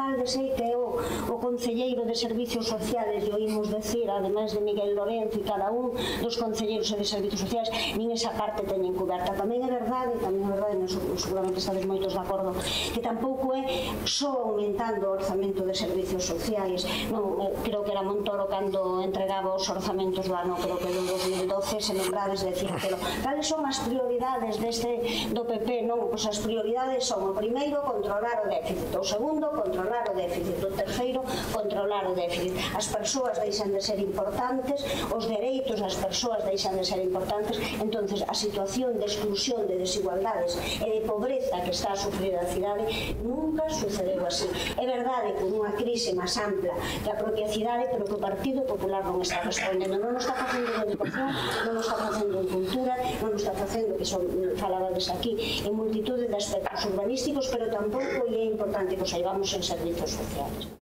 alcalde sei que é o concelleiro de Servicios Sociales, e oímos decir, ademais de Miguel Lorenzo e cada un dos concelleiros de Servicios Sociales, nin esa parte teñen coberta. Tamén é verdade, seguramente estades moitos de acordo, que tampouco é só aumentando o orzamento de Servicios Sociais. Creo que era Montoro cando entregaba os orzamentos do ano, creo que do 2012, se lembrades de decírtelo. Cales son as prioridades do PP? Non, pois as prioridades son: o primeiro, controlar o déficit; o segundo, controlar o déficit; o terceiro, controlar o déficit. As persoas deixan de ser importantes, os dereitos das persoas deixan de ser importantes. Entonces, a situación de exclusión, de desigualdades e de pobreza que está a sufrir a cidade nunca sucedeu así. É verdade, con unha crise máis ampla que a propia cidade, pero que o Partido Popular non está respondendo. Non está facendo en educación, non está facendo en cultura, non está facendo, que son falabades aquí, en multitude de aspectos urbanísticos, pero tampouco é importante que os saibamos en servicios sociales.